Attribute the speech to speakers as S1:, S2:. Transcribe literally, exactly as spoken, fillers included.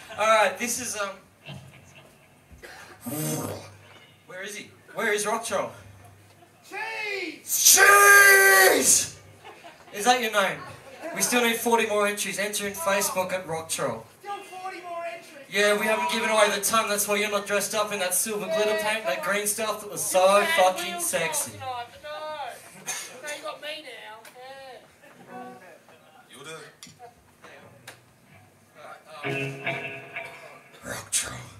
S1: Alright, this is, um... Where is he? Where is Rock Troll?
S2: Cheese!
S1: Cheese! Is that your name? We still need forty more entries. Enter in Facebook at Rock Troll.
S2: Still forty more entries.
S1: Yeah, we haven't given away the ton. That's why you're not dressed up in that silver glitter paint, that green stuff that was so fucking sexy.
S3: No, no. No, you got me now. Yeah.
S4: You'll do.
S1: Rock Troll.